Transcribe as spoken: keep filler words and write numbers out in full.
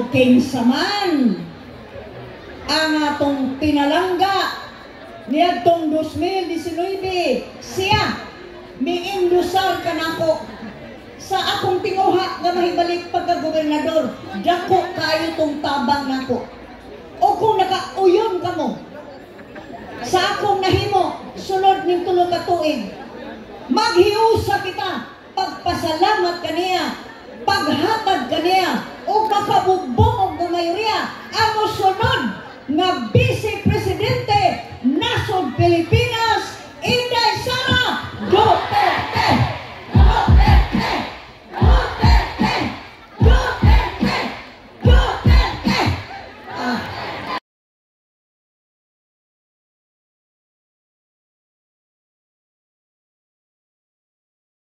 ug kinsaman ang atong pinalangga niadtong two thousand nineteen siya miindusar kanako sa akong tinguha nga mahibalik pagka-gobernador. Dako kayo tong tabang nako. O kung nakauyon ka mo sa akong nahimo sunod ning tulo ka tuig, maghiusa kita, pagpasalamat kaniya, paghatag kaniya, o makabugbong og mayoriya ang sunod nga Vice Presidente nasod Pilipinas, Inday Sara Duterte.